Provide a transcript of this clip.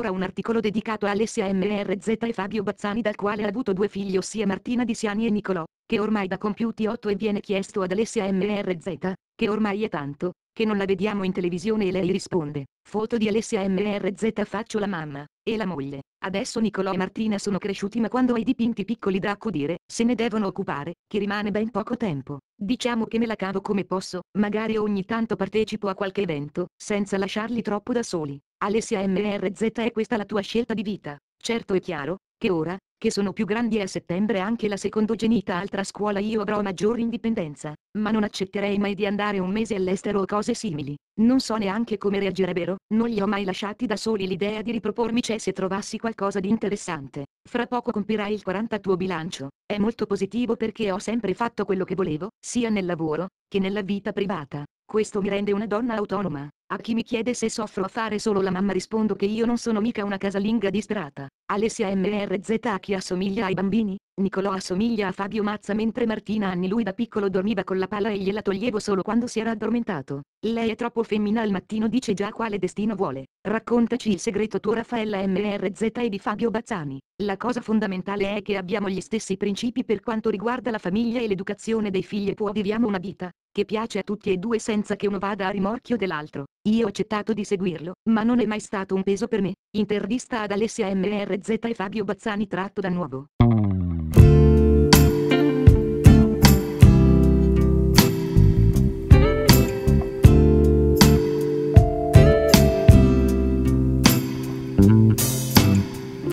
ora un articolo dedicato a Alessia MRZ e Fabio Bazzani, dal quale ha avuto due figli, ossia Martina Di Siani e Nicolò, che ormai da compiuti 8, e viene chiesto ad Alessia MRZ, che ormai è tanto, che non la vediamo in televisione, e lei risponde: foto di Alessia MRZ, faccio la mamma, e la moglie. Adesso Nicolò e Martina sono cresciuti, ma quando hai dipinti piccoli da accudire, se ne devono occupare, che rimane ben poco tempo. Diciamo che me la cavo come posso, magari ogni tanto partecipo a qualche evento, senza lasciarli troppo da soli. Alessia MRZ, è questa la tua scelta di vita? Certo, è chiaro che ora, che sono più grandi e a settembre anche la secondogenita altra a scuola, io avrò maggiore indipendenza, ma non accetterei mai di andare un mese all'estero o cose simili. Non so neanche come reagirebbero, non li ho mai lasciati da soli, l'idea di ripropormi c'è se trovassi qualcosa di interessante. Fra poco compirai il 40 tuo bilancio, è molto positivo perché ho sempre fatto quello che volevo, sia nel lavoro, che nella vita privata. Questo mi rende una donna autonoma. A chi mi chiede se soffro a fare solo la mamma rispondo che io non sono mica una casalinga disperata. Alessia MRZ, a chi assomiglia ai bambini? Nicolò assomiglia a Fabio Mazza, mentre Martina anni lui da piccolo dormiva con la pala e gliela toglievo solo quando si era addormentato. Lei è troppo femmina al mattino, dice già quale destino vuole. Raccontaci il segreto tuo, Raffaella MRZ, e di Fabio Bazzani. La cosa fondamentale è che abbiamo gli stessi principi per quanto riguarda la famiglia e l'educazione dei figli, e poi viviamo una vita che piace a tutti e due senza che uno vada a rimorchio dell'altro. Io ho accettato di seguirlo, ma non è mai stato un peso per me. Intervista ad Alessia MRZ e Fabio Bazzani, tratto da Nuovo